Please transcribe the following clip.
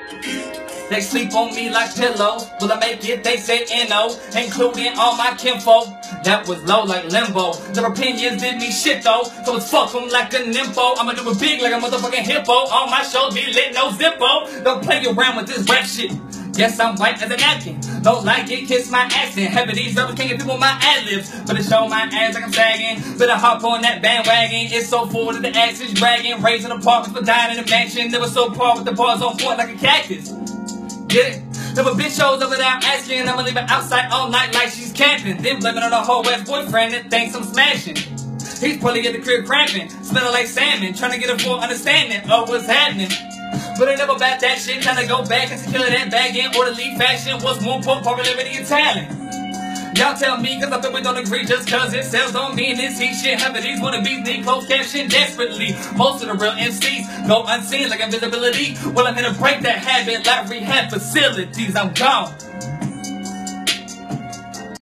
They sleep on me like pillows. Will I make it? They say no, including all my kinfolk. That was low like limbo. Their opinions did me shit though, so it's fuck them like a nympho. I'ma do it big like a motherfucking hippo. On my show be lit, no zippo. Don't play around with this rap shit. Yes, I'm white as a napkin. Don't like it, kiss my accent. Heavy these rappers can't get people my ad-libs. But it show my ass like I'm sagging. Better hop on that bandwagon. It's so full that the ass is dragging. Raising apartments for dying in a mansion. Never so par with the bars on point like a cactus. Get it? If a bitch shows up without asking, I'ma leave her outside all night like she's camping. Then blaming on a whole ass boyfriend that thinks I'm smashing. He's probably at the crib cramping, smelling like salmon, trying to get a full understanding of what's happening. But I never about that shit, trying to go back and secure that bag in orderly fashion. What's more important, popularity and talent? Y'all tell me, cause I think we don't agree. Just cause it sells don't mean this heat shit. Half of these wannabes need closed caption desperately. Most of the real MCs go unseen like invisibility. Well, I'm here to break that habit like rehab facilities. I'm gone.